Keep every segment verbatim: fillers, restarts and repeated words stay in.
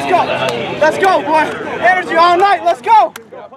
Let's go. Let's go, boy. Energy all night. Let's go.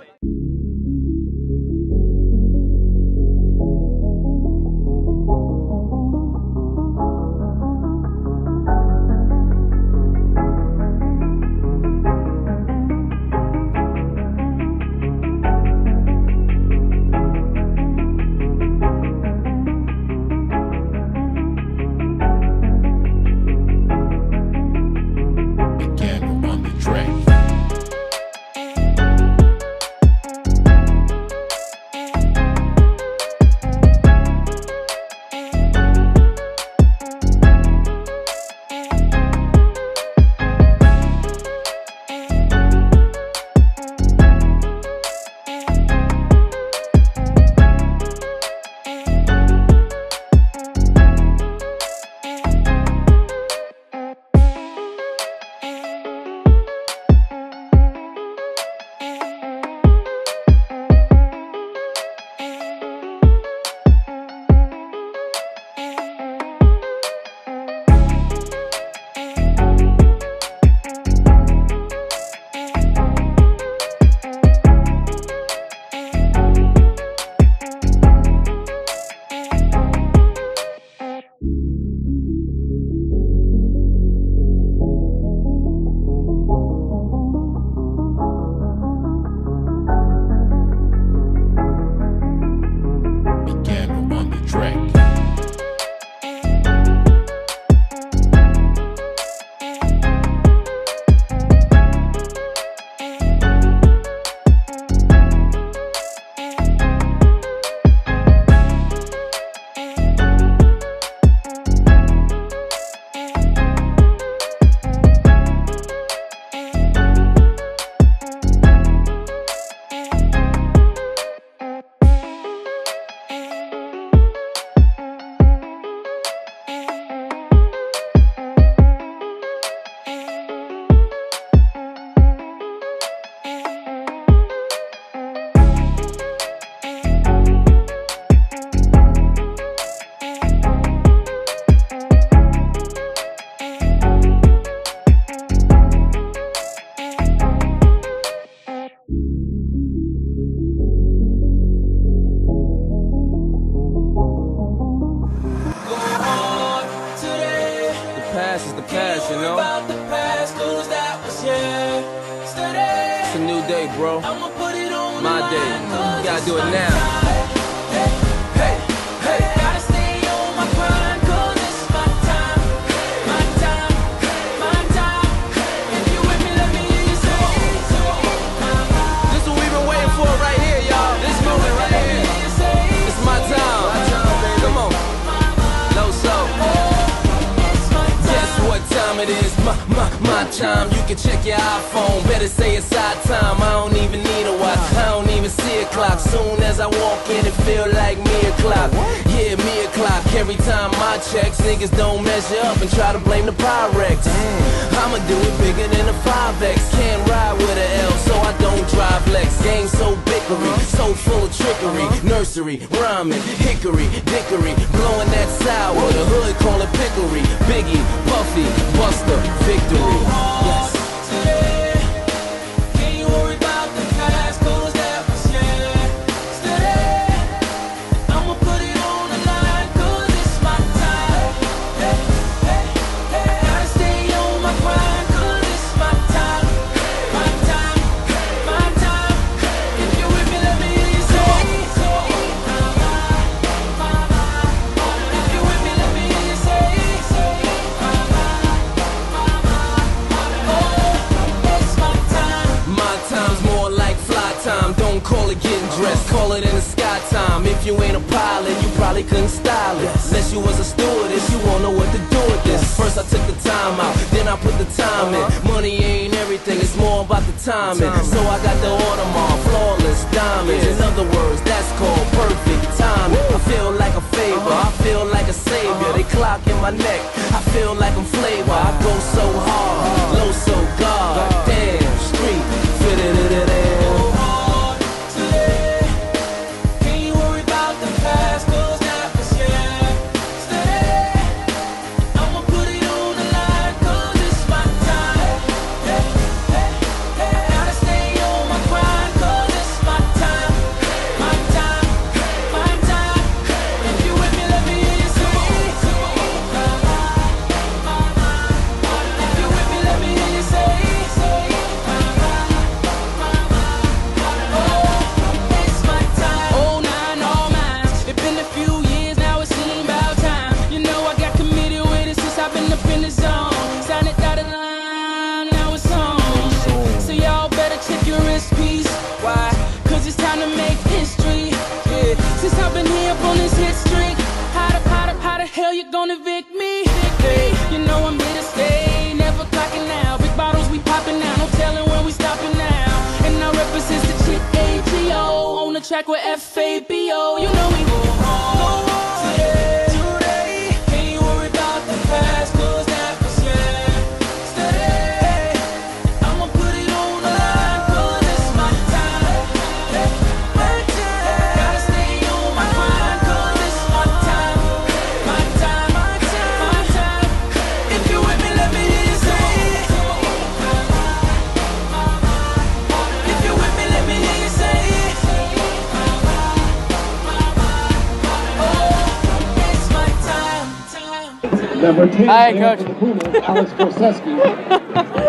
Past is the past, you know? It's a new day, bro. My day. You gotta do it now. It is my, my, my time. You can check your iPhone. Better say it's our time. I don't even need a watch. I don't even see a clock. Soon as I walk in, it feel like me o'clock. Yeah, me o'clock. Every time I checks, niggas don't measure up and try to blame the Pyrex. I'ma do it bigger than a five X. Can't ride with a L, so I don't drive Lex. Game so bickery, so full of trickery. Nursery, rhyming, hickory, dickory, blowing that sour. The hood call it pickery. Biggie, Puffy, Buster, victory. Yes. Don't call it getting dressed, call it in the sky time. If you ain't a pilot, you probably couldn't style it. Unless you was a stewardess, you won't know what to do with this. First I took the time out, then I put the time in. Money ain't everything, it's more about the timing. So I got the Audemars, flawless diamonds. In other words, that's called perfect timing. I feel like a favor, I feel like a savior. They clock in my neck, I feel like I'm flavor. I go so hard, low so God. Damn, street, fit it in it. Yeah. track with F A B O. You know we go home. Go home today, today. Can't you worry about the past, cause that was yesterday. I'ma put it on the line, cause it's my time. My time. Gotta stay on my grind, cause it's my time. My time, my time, my time. If you with me, let me hear you say it. If you with me, let me hear you say it. Oh, it's my time, time, time. Number ten, Hi, Coach. Alex Koseski.